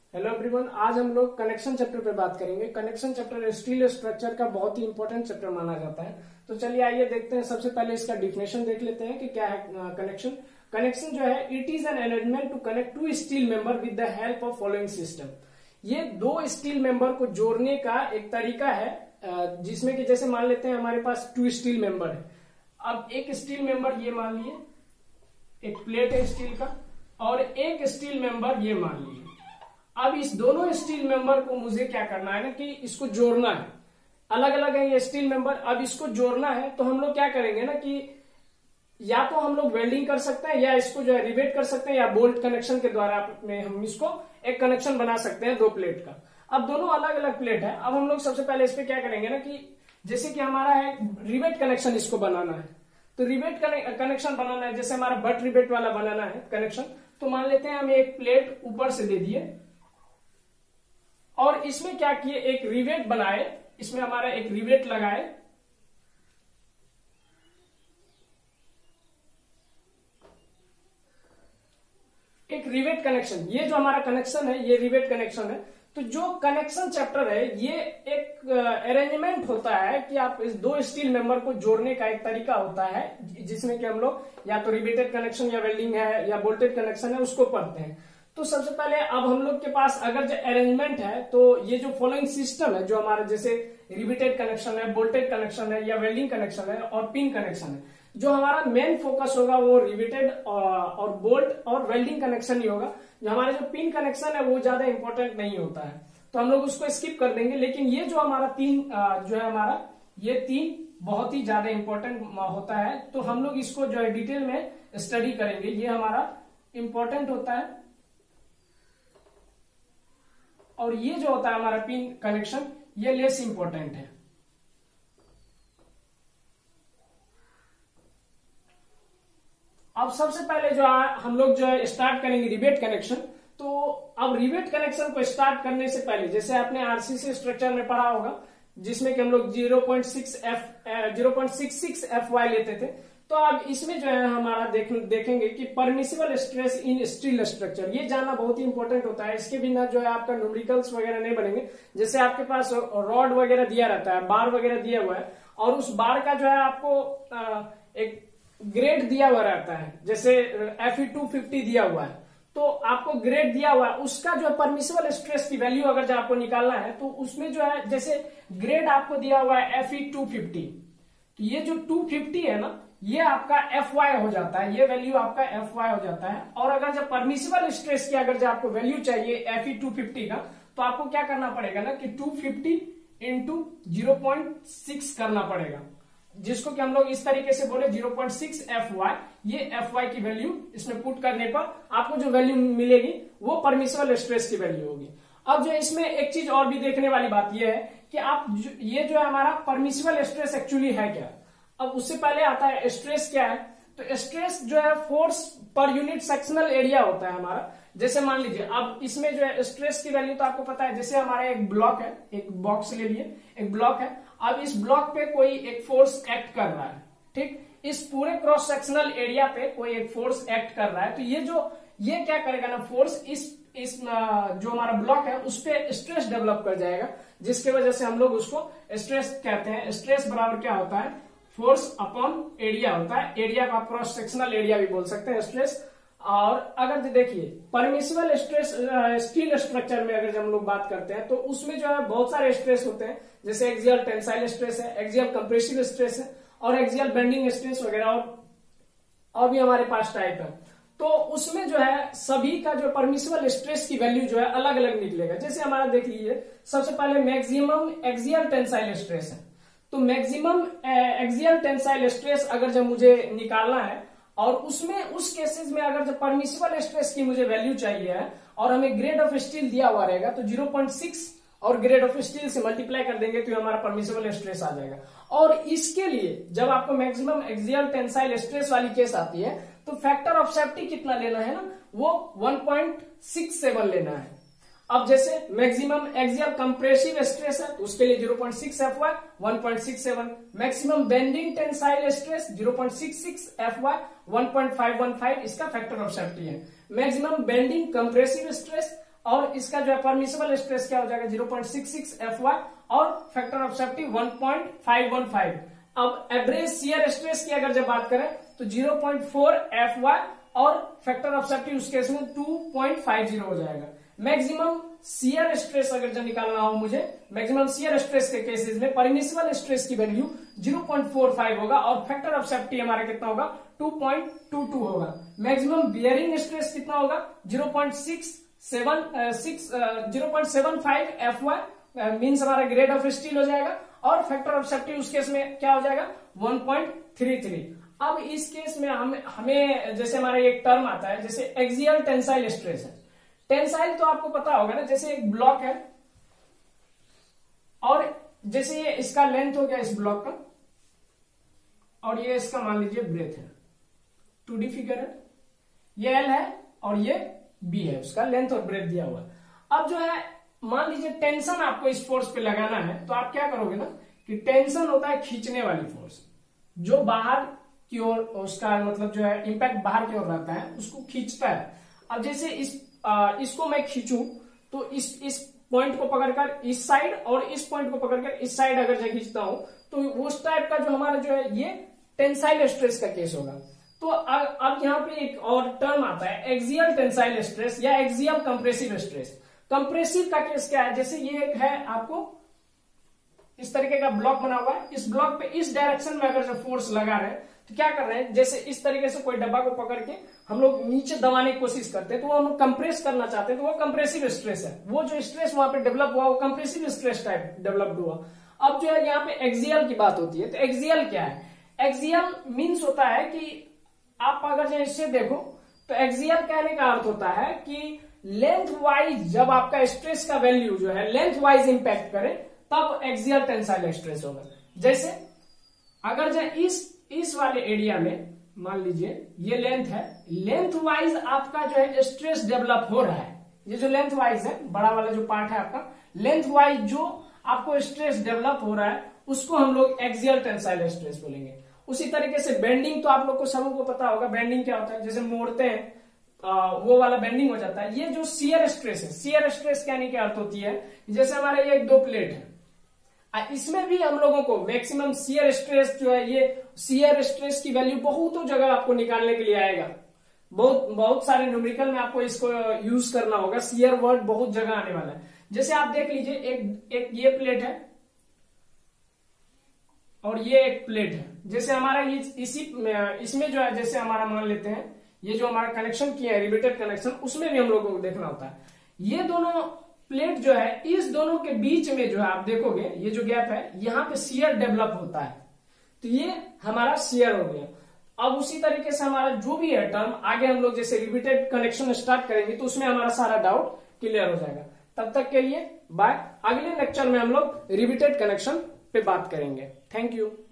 Hello everyone, आज हम लोग कनेक्शन चैप्टर पे बात करेंगे। कनेक्शन चैप्टर स्टील स्ट्रक्चर का बहुत ही इंपॉर्टेंट चैप्टर माना जाता है। तो चलिए आइए देखते हैं। सबसे पहले इसका डिफिनेशन देख लेते हैं कि क्या है कनेक्शन। कनेक्शन जो है, it is an arrangement to connect to steel member with the help of following system. ये दो स्टील मेंबर को जोड़ने का एक तरीका है, जिसमें कि जैसे मान लेते हैं हमारे पास टू स्टील मेंबर है। अब एक स्टील मेंबर ये मान लिए, एक प्लेट है स्टील का, और एक स्टील मेंबर ये मान लिए। अब इस दोनों स्टील मेंबर को मुझे क्या करना है ना कि इसको जोड़ना है। अलग अलग है ये स्टील मेंबर, अब इसको जोड़ना है तो हम लोग क्या करेंगे ना कि या तो हम लोग वेल्डिंग कर सकते हैं, या इसको जो है रिवेट कर सकते हैं, या बोल्ट कनेक्शन के द्वारा में हम इसको एक कनेक्शन बना सकते हैं दो प्लेट का। अब दोनों अलग अलग प्लेट है। अब हम लोग सबसे पहले इस पे क्या करेंगे ना कि जैसे कि हमारा है रिवेट कनेक्शन, इसको बनाना है। तो रिवेट कनेक्शन बनाना है, जैसे हमारा बट रिवेट वाला बनाना है कनेक्शन। तो मान लेते हैं हम एक प्लेट ऊपर से दे दिए और इसमें क्या किए, एक रिवेट बनाए, इसमें हमारा एक रिवेट लगाए। एक रिवेट कनेक्शन, ये जो हमारा कनेक्शन है ये रिवेट कनेक्शन है। तो जो कनेक्शन चैप्टर है ये एक अरेंजमेंट होता है कि आप इस दो स्टील मेंबर को जोड़ने का एक तरीका होता है, जिसमें कि हम लोग या तो रिवेटेड कनेक्शन या वेल्डिंग है या बोल्टेड कनेक्शन है उसको पढ़ते हैं। तो सबसे पहले अब हम लोग के पास अगर जो अरेंजमेंट है, तो ये जो फॉलोइंग सिस्टम है, जो हमारा जैसे रिवेटेड कनेक्शन है, बोल्टेड कनेक्शन है या वेल्डिंग कनेक्शन है और पिन कनेक्शन है, जो हमारा मेन फोकस होगा वो रिवेटेड और बोल्ट और वेल्डिंग कनेक्शन ही होगा। जो हमारा जो पिन कनेक्शन है वो ज्यादा इंपॉर्टेंट नहीं होता है, तो हम लोग उसको स्किप कर देंगे। लेकिन ये जो हमारा तीन जो है हमारा ये तीन बहुत ही ज्यादा इंपॉर्टेंट होता है, तो हम लोग इसको जो है डिटेल में स्टडी करेंगे। ये हमारा इंपॉर्टेंट होता है, और ये जो होता है हमारा पिन कनेक्शन ये लेस इंपॉर्टेंट है। अब सबसे पहले जो है हम लोग जो है स्टार्ट करेंगे रिवेट कनेक्शन। तो अब रिवेट कनेक्शन को स्टार्ट करने से पहले, जैसे आपने आरसीसी स्ट्रक्चर में पढ़ा होगा, जिसमें कि हम लोग 0.66 FY लेते थे। तो अब इसमें जो है हमारा देखेंगे कि permissible stress in steel structure, ये जानना बहुत ही इंपॉर्टेंट होता है। इसके बिना जो है आपका न्यूमेरिकल्स वगैरह नहीं बनेंगे। जैसे आपके पास रॉड वगैरह दिया रहता है, बार वगैरह दिया हुआ है, और उस बार का जो है आपको एक ग्रेड दिया हुआ रहता है, जैसे Fe250 दिया हुआ है, तो आपको ग्रेड दिया हुआ है, उसका जो है परमिसिबल स्ट्रेस की वैल्यू अगर जो आपको निकालना है, तो उसमें जो है जैसे ग्रेड आपको दिया हुआ है Fe250, तो ये जो 250 है ना, ये आपका Fy हो जाता है, ये वैल्यू आपका Fy हो जाता है। और अगर जब परमिसिबल स्ट्रेस की अगर जब आपको वैल्यू चाहिए Fe250 का, तो आपको क्या करना पड़ेगा ना कि 250 इंटू 0.6 करना पड़ेगा, जिसको कि हम लोग इस तरीके से बोले 0.6 Fy। ये Fy की वैल्यू इसमें पुट करने पर आपको जो वैल्यू मिलेगी वो परमिसिबल स्ट्रेस की वैल्यू होगी। अब जो इसमें एक चीज और भी देखने वाली बात यह है कि आप ये जो है हमारा परमिसिबल स्ट्रेस एक्चुअली है क्या। अब उससे पहले आता है स्ट्रेस क्या है। तो स्ट्रेस जो है force per unit sectional area होता है हमारा। जैसे मान लीजिए अब इसमें जो है स्ट्रेस की वैल्यू तो आपको पता है, जैसे हमारा एक ब्लॉक है, एक बॉक्स ले लिए, एक ब्लॉक है। अब इस ब्लॉक पे कोई एक फोर्स एक्ट कर रहा है, ठीक, इस पूरे क्रॉस सेक्शनल एरिया पे कोई एक फोर्स एक्ट कर रहा है। तो ये क्या करेगा ना, फोर्स इस जो हमारा ब्लॉक है उस पे स्ट्रेस डेवलप कर जाएगा, जिसकी वजह से हम लोग उसको स्ट्रेस कहते हैं। स्ट्रेस बराबर क्या होता है, फोर्स अपॉन एरिया होता है। एरिया का क्रॉस सेक्शनल एरिया भी बोल सकते हैं स्ट्रेस। और अगर देखिए परमिसिबल स्ट्रेस स्टील स्ट्रक्चर में अगर हम लोग बात करते हैं, तो उसमें जो है बहुत सारे स्ट्रेस होते हैं, जैसे एक्सियल टेंसाइल स्ट्रेस है, एक्सियल कंप्रेसिव स्ट्रेस है, और एक्सियल बेंडिंग स्ट्रेस वगैरह, और भी हमारे पास टाइप है। तो उसमें जो है सभी का जो परमिसिबल स्ट्रेस की वैल्यू जो है अलग अलग निकलेगा। जैसे हमारा देख लीजिए, सबसे पहले मैक्सिमम एक्सियल टेंसाइल स्ट्रेस है। तो मैक्सिमम एक्सियल टेंसाइल स्ट्रेस अगर जब मुझे निकालना है, और उसमें उस केसेस में अगर जब परमिसिबल स्ट्रेस की मुझे वैल्यू चाहिए है, और हमें ग्रेड ऑफ स्टील दिया हुआ रहेगा, तो 0.6 और ग्रेड ऑफ स्टील से मल्टीप्लाई कर देंगे तो हमारा परमिसिबल स्ट्रेस आ जाएगा। और इसके लिए जब आपको मैक्सिमम एक्सियल टेंसाइल स्ट्रेस वाली केस आती है, तो फैक्टर ऑफ सेफ्टी कितना लेना है ना, वो 1.67 लेना है। अब जैसे मैक्सिमम एक्सियल कंप्रेसिव स्ट्रेस है, तो उसके लिए 0.6 Fy 1.67, maximum bending tensile stress 0.66 Fy 1.515, इसका फैक्टर ऑफ सेफ्टी है। मैक्सिमम बेंडिंग कंप्रेसिव स्ट्रेस और इसका जो है परमिसिबल स्ट्रेस क्या हो जाएगा 0.66 Fy और फैक्टर ऑफ सेफ्टी 1.515। अब एवरेज शियर स्ट्रेस की अगर जब बात करें तो 0.4 Fy और फैक्टर ऑफ सेफ्टी उस केस में 2.50 हो जाएगा। मैक्सिमम शियर स्ट्रेस अगर जब निकालना हो मुझे, मैक्सिमम शियर स्ट्रेस के केसेस में परमिसिबल स्ट्रेस की वैल्यू 0.45 होगा और फैक्टर ऑफ सेफ्टी हमारा कितना होगा 2.22 होगा। मैक्सिमम बियरिंग स्ट्रेस कितना होगा 0.75 Fy मीन्स हमारा ग्रेड ऑफ स्टील हो जाएगा और फैक्टर ऑफ सेफ्टी उस केस में क्या हो जाएगा 1.33। अब इस केस में हमें जैसे हमारा एक टर्म आता है जैसे एक्सियल टेंसाइल स्ट्रेस है। टेंसाइल तो आपको पता होगा ना, जैसे एक ब्लॉक है और जैसे ये इसका लेंथ हो गया इस ब्लॉक का और ये इसका मान लीजिए ब्रेथ है, 2D फिगर है, ये L है और ये B है, उसका लेंथ और ब्रेथ दिया हुआ है। अब जो है मान लीजिए टेंशन आपको इस फोर्स पे लगाना है तो आप क्या करोगे ना कि टेंशन होता है खींचने वाली फोर्स, जो बाहर की ओर उसका मतलब जो है इंपैक्ट बाहर की ओर रहता है उसको खींचता है। अब जैसे इसको मैं खींचूं तो इस पॉइंट को पकड़कर इस साइड और इस पॉइंट को पकड़कर इस साइड अगर मैं खींचता हूं तो उस टाइप का जो हमारा जो है ये टेंसाइल स्ट्रेस का केस होगा। तो अब यहाँ पे एक और टर्म आता है एक्सियल टेंसाइल स्ट्रेस या एक्सियल कंप्रेसिव स्ट्रेस। कंप्रेसिव का केस क्या है, जैसे ये एक है आपको इस तरीके का ब्लॉक बना हुआ है, इस ब्लॉक पे इस डायरेक्शन में अगर जो फोर्स लगा रहे हैं तो क्या कर रहे हैं, जैसे इस तरीके से कोई डब्बा को पकड़ के हम लोग नीचे दबाने की कोशिश करते हैं तो वो हम कंप्रेस करना चाहते हैं तो वो कंप्रेसिव स्ट्रेस है। वो जो स्ट्रेस वहां पे डेवलप हुआ वो कंप्रेसिव स्ट्रेस टाइप डेवलप हुआ। अब जो है यहाँ पे एक्सियल की बात होती है तो एक्सियल क्या है, एक्सियल मीन्स होता है कि आप अगर जो इससे देखो तो एक्सियल कहने का अर्थ होता है कि लेंथ वाइज जब आपका स्ट्रेस का वैल्यू जो है लेंथ वाइज इंपैक्ट करे तब एक्सियल टेंसाइल स्ट्रेस होगा। जैसे अगर जो इस वाले एरिया में मान लीजिए ये लेंथ है, लेंथ वाइज आपका जो है स्ट्रेस डेवलप हो रहा है, ये जो लेंथ वाइज है बड़ा वाला जो पार्ट है आपका लेंथ वाइज जो आपको स्ट्रेस डेवलप हो रहा है उसको हम लोग एक्सियल टेंसाइल स्ट्रेस बोलेंगे। उसी तरीके से बेंडिंग तो आप लोग को सबों को पता होगा, बेंडिंग क्या होता है, जैसे मोड़ते हैं वो वाला बेंडिंग हो जाता है। ये जो शियर स्ट्रेस है, शियर स्ट्रेस कहने की अर्थ होती है जैसे हमारे ये 2 प्लेट है, इसमें भी हम लोगों को मैक्सिमम शियर स्ट्रेस जो है ये शियर स्ट्रेस की वैल्यू बहुत जगह आपको निकालने के लिए आएगा, बहुत सारे न्यूमेरिकल में आपको इसको यूज करना होगा, शियर वर्ड बहुत जगह आने वाला है। जैसे आप देख लीजिए एक ये प्लेट है और ये एक प्लेट है, जैसे हमारा ये इसमें जो है जैसे हमारा मान लेते हैं ये जो हमारा कनेक्शन किया है रिवेटेड कनेक्शन, उसमें भी हम लोगों को देखना होता है। ये दोनों प्लेट जो है इस दोनों के बीच में जो है आप देखोगे ये जो गैप है यहाँ पे शियर डेवलप होता है, तो ये हमारा शियर हो गया। अब उसी तरीके से हमारा जो भी है टर्म आगे हम लोग जैसे रिवेटेड कनेक्शन स्टार्ट करेंगे तो उसमें हमारा सारा डाउट क्लियर हो जाएगा। तब तक के लिए बाय, अगले लेक्चर में हम लोग रिवेटेड कनेक्शन पे बात करेंगे। Thank you.